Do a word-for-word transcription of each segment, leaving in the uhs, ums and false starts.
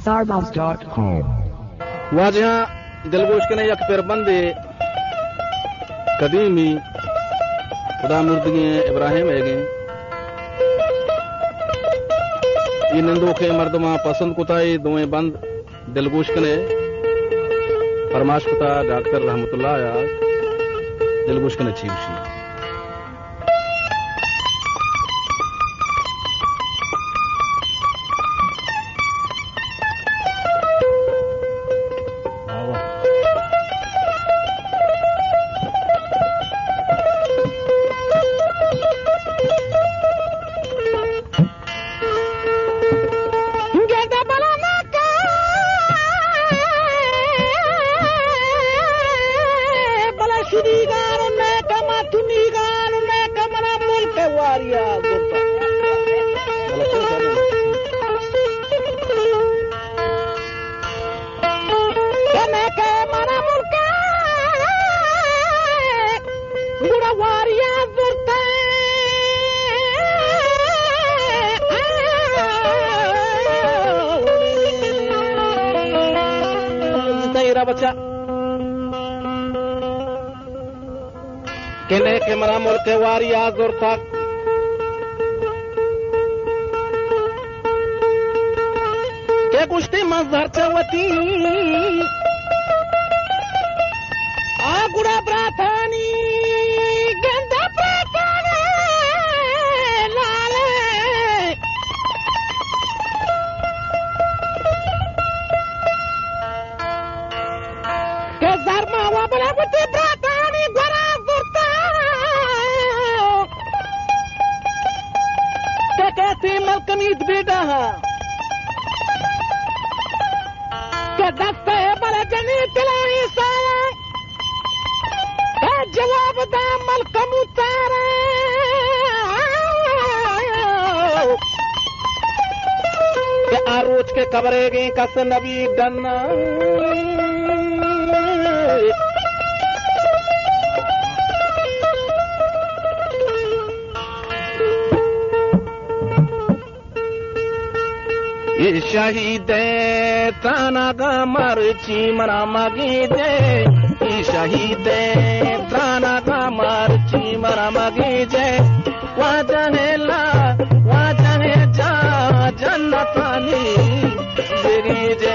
starbuzz dot com वाजह दिलगोश के ने यक पेर बंदे कदीमी खुदा मुर्दगी इब्राहिम है ये नंदो के मर्दमा पसंद कुताई दोए बंद दिलगोश कने फरमाश कुता डॉक्टर रहमतुल्लाह या दिलगोश कने चीवशी बच्चा केने के मरा मुल्क वारी आजुर तक के कुश्ती मजहर चवती आगुड़ा प्राथानी गंदा प्राथानी लाले के धर्मा वाबला बुती प्राथानी घरा सुरता के कहती मलकनीत बेटा के दस्ते बड़े जनी तिलाई साया के जवाब दा मलकम उतारे के आरोज के कबरे गई कस नबी डन्ना ये शहीद त्राना का मरची मरा मगी दे ये शहीद त्राना का मरची मरा मगी जे वाजहे ला वाजहे जा जन्नतानी देगी जे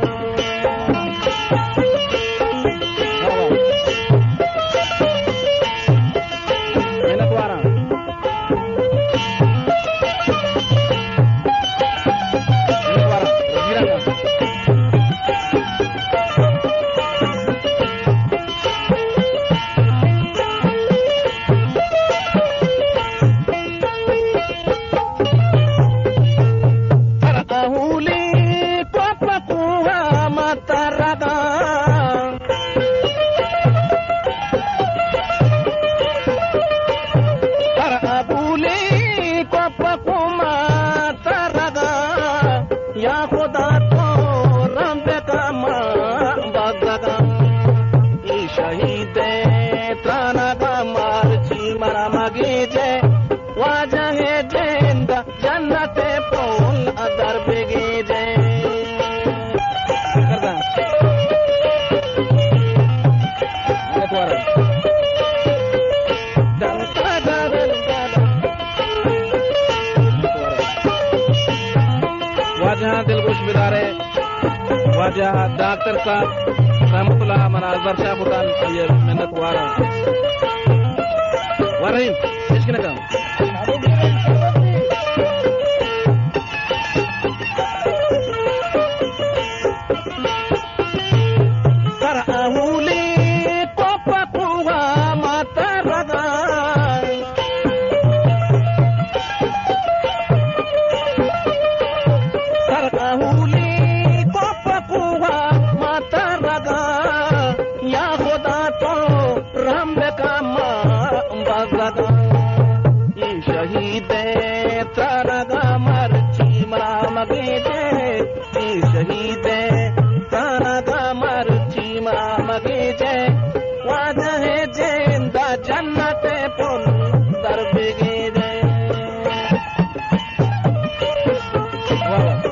दिलगोश बिदारे वाजह डॉक्टर साहब रहमतुल्लाह मनाजर शाह बुतान ये मेहनत वारा वारहीम इसके ना शहीद तारा मरची मरा मगे जे शहीद तारा मरची मरा मगे जे वाजहे जेंदा जन्नत पुन दर बेगे जे